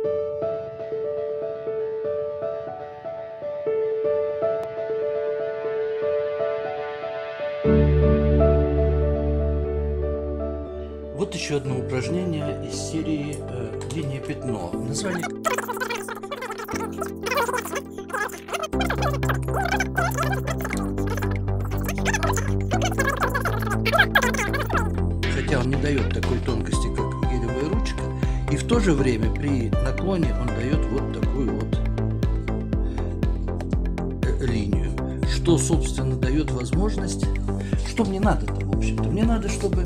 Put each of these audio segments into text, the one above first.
Вот еще одно упражнение из серии «Линия пятно». Название... Хотя он не дает такой тонкости, как гелевая ручка, и в то же время при наклоне он дает вот такую вот линию, что, собственно, дает возможность... Что мне надо-то, в общем-то? Мне надо, чтобы...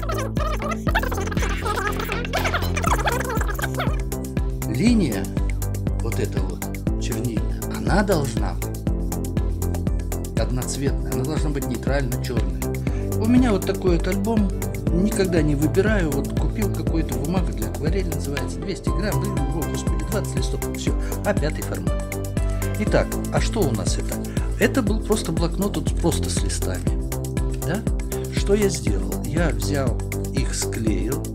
Линия, вот эта вот чернильная, она должна быть одноцветная, она должна быть нейтрально черная. У меня вот такой вот альбом, никогда не выбираю, вот купил какую-то бумагу для акварели, называется, 200 грамм, ну, о, господи, 20 листов, все, А5 формат. Итак, а что у нас это? Это был просто блокнот вот просто с листами, да? Что я сделал? Я взял их, склеил